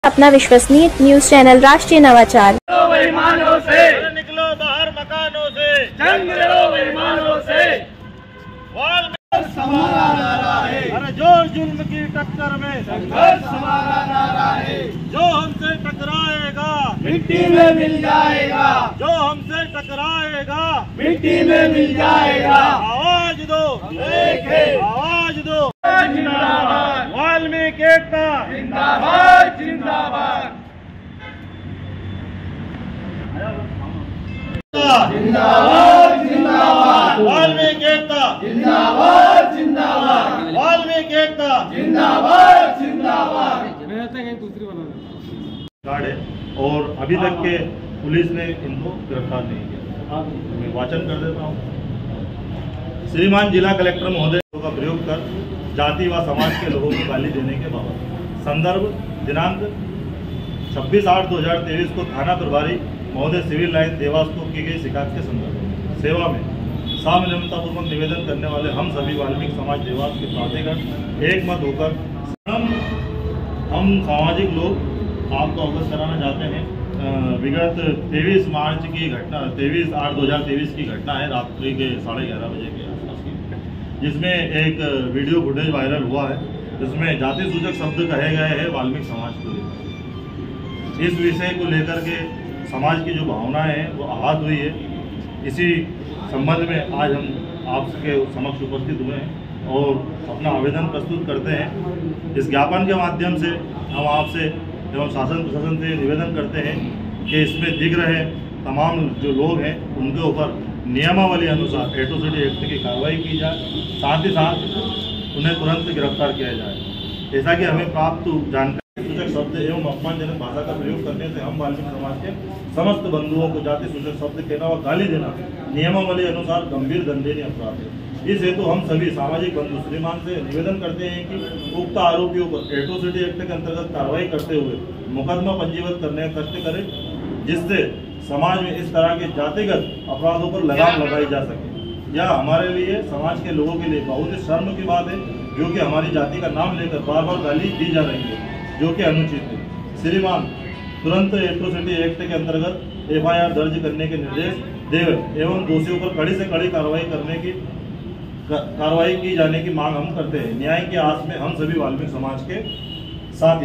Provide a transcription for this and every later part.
अपना विश्वसनीय news channel राष्ट्रीय नवाचार। बेईमानों से निकलो बाहर मकानों से, जंग लो बेईमानों से। हमारा नारा है, अरे जो जुल्म की टक्कर में संघर्ष हमारा नारा है। जो हमसे टकराएगा मिट्टी में मिल जाएगा, जो हमसे टकराएगा मिट्टी में मिल जाएगा। आवाज दो, एक है आवाज दो। जिंदाबाद वाल्मीकि एकता, जिंदाबाद जिंदाबाद जिंदाबाद जिंदाबाद वाल्मीकि एकता, जिंदाबाद जिंदाबाद वाल्मीकि एकता, जिंदाबाद जिंदाबाद। कार्ड है और अभी तक के पुलिस ने इनको गिरफ्तार नहीं किया। मैं वाचन कर देता हूँ। श्रीमान जिला कलेक्टर महोदय का प्रयोग कर जाति व समाज के लोगों को गाली देने के बाबत संदर्भ दिनांक 26/8/2023 को थाना प्रभारी महोदय सिविल लाइन देवास को की गई शिकायत के संदर्भ में सेवा में सावधानतापूर्वक निवेदन करने वाले हम सभी वाल्मीकि समाज देवास के प्राधिकरण एक मत होकर हम सामाजिक लोग आपको अवगत कराना चाहते हैं। विगत 23 मार्च की घटना 23/8/2023 की घटना है, रात्रि के 11:30 बजे के आसपास की, जिसमें एक वीडियो फुटेज वायरल हुआ है जिसमें जाति सूचक शब्द कहे गए हैं वाल्मीकि समाज को लेकर। इस विषय को लेकर के समाज की जो भावनाएं हैं वो आहत हुई है। इसी संबंध में आज हम आपके समक्ष उपस्थित हुए हैं और अपना आवेदन प्रस्तुत करते हैं। इस ज्ञापन के माध्यम से हम आपसे एवं शासन प्रशासन से निवेदन करते हैं कि इसमें दिख रहे तमाम जो लोग हैं उनके ऊपर नियमावली अनुसार एट्रोसिटी एक्ट की कार्रवाई की जाए, साथ ही साथ उन्हें तुरंत गिरफ्तार किया जाए। जैसा कि हमें प्राप्त जानकारी सूचक शब्द एवं अपमानजनक भाषा का प्रयोग करने से हम वाल्मीकि समाज के समस्त बंधुओं को जाति सूचक शब्द कहना और गाली देना नियमावली अनुसार गंभीर दंडनीय अपराध है। इस हेतु हम सभी सामाजिक बंधु श्रीमान से निवेदन करते हैं कि उक्त आरोपियों पर एट्रोसिटी एक्ट के अंतर्गत कार्रवाई करते हुए मुकदमा पंजीबद्ध करने का कष्ट करें, जिससे समाज में इस तरह के जातिगत अपराधों पर लगाम लगाई जा सके। यह हमारे लिए समाज के लोगों के लिए बहुत ही शर्म की बात है, जो कि हमारी जाति का नाम लेकर बार बार गाली दी जा रही है, जो कि अनुचित है। श्रीमान तुरंत एट्रोसिटी एक्ट के अंतर्गत FIR दर्ज करने के निर्देश देवे एवं दोषियों पर कड़ी से कड़ी कार्रवाई की जाने की मांग हम करते हैं। न्याय की आस में हम सभी वाल्मीकि समाज के साथ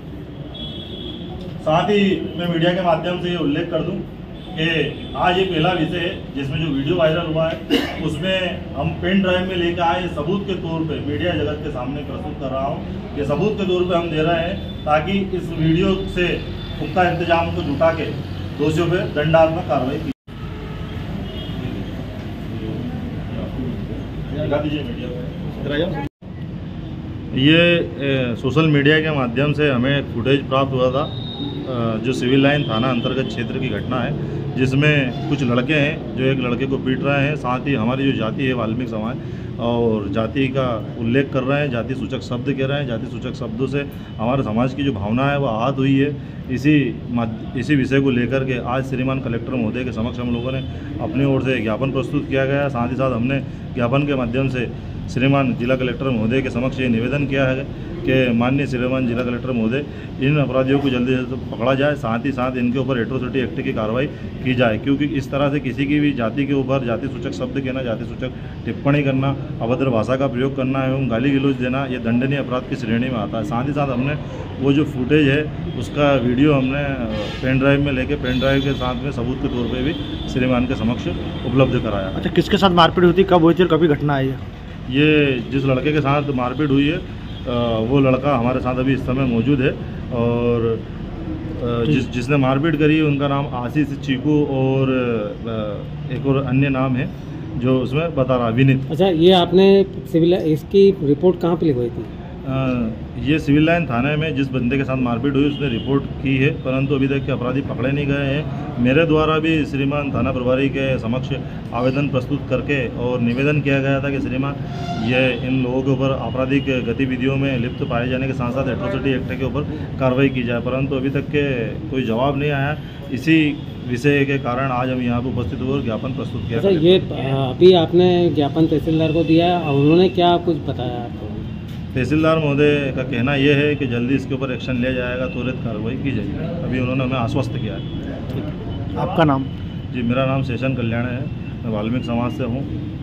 ही मैं मीडिया के माध्यम से ये उल्लेख कर दूं कि आज ये पहला विषय है जिसमें जो वीडियो वायरल हुआ है उसमें हम पेन ड्राइव में लेकर आए सबूत के तौर पे मीडिया जगत के सामने प्रस्तुत कर रहा हूँ। ये सबूत के तौर पे हम दे रहे हैं ताकि इस वीडियो से पुख्ता इंतजाम को जुटा के दोषियों पे दंडात्मक कार्रवाई की। ये सोशल मीडिया के माध्यम से हमें फुटेज प्राप्त हुआ था, जो सिविल लाइन थाना अंतर्गत क्षेत्र की घटना है, जिसमें कुछ लड़के हैं जो एक लड़के को पीट रहे हैं, साथ ही हमारी जो जाति है वाल्मीकि समाज और जाति का उल्लेख कर रहे हैं, जाति सूचक शब्द कह रहे हैं। जाति सूचक शब्दों से हमारे समाज की जो भावना है वो आहत हुई है। इसी विषय को लेकर के आज श्रीमान कलेक्टर महोदय के समक्ष हम लोगों ने अपनी ओर से ज्ञापन प्रस्तुत किया गया। साथ ही साथ हमने ज्ञापन के माध्यम से श्रीमान जिला कलेक्टर महोदय के समक्ष ये निवेदन किया है कि माननीय श्रीमान जिला कलेक्टर महोदय इन अपराधियों को जल्दी से पकड़ा जाए, साथ ही साथ इनके ऊपर एट्रोसिटी एक्ट की कार्रवाई की जाए, क्योंकि इस तरह से किसी की भी जाति के ऊपर जाति सूचक शब्द कहना, जाति सूचक टिप्पणी करना, अभद्र भाषा का प्रयोग करना एवं गाली गलौज देना ये दंडनीय अपराध की श्रेणी में आता है। साथ ही साथ हमने वो जो फुटेज है उसका वीडियो हमने पेन ड्राइव में लेके पेन ड्राइव के साथ में सबूत के तौर पर भी श्रीमान के समक्ष उपलब्ध कराया। अच्छा, किसके साथ मारपीट हुई थी, कब हुई थी और कभी घटना आई है? ये जिस लड़के के साथ मारपीट हुई है वो लड़का हमारे साथ अभी इस समय मौजूद है और जिसने मारपीट करी है उनका नाम आशीष चीकू और एक और अन्य नाम है जो उसमें बता रहा विनीत। अच्छा, ये आपने सिविल इसकी रिपोर्ट कहाँ पे लिखवाई थी? ये सिविल लाइन थाने में जिस बंदे के साथ मारपीट हुई उसने रिपोर्ट की है, परंतु अभी तक के अपराधी पकड़े नहीं गए हैं। मेरे द्वारा भी श्रीमान थाना प्रभारी के समक्ष आवेदन प्रस्तुत करके और निवेदन किया गया था कि श्रीमान ये इन लोगों के ऊपर आपराधिक गतिविधियों में लिप्त पाए जाने के साथ साथ एट्रोसिटी एक्ट के ऊपर कार्रवाई की जाए, परंतु अभी तक के कोई जवाब नहीं आया। इसी विषय के कारण आज हम यहाँ पर उपस्थित हुए और ज्ञापन प्रस्तुत किया। ये अभी आपने ज्ञापन तहसीलदार को दिया और उन्होंने क्या कुछ बताया आपको? तहसीलदार महोदय का कहना यह है कि जल्दी इसके ऊपर एक्शन लिया जाएगा, त्वरित कार्रवाई की जाएगी। अभी उन्होंने हमें आश्वस्त किया है। आपका नाम? जी, मेरा नाम शेषन कल्याण है, मैं वाल्मीकि समाज से हूँ।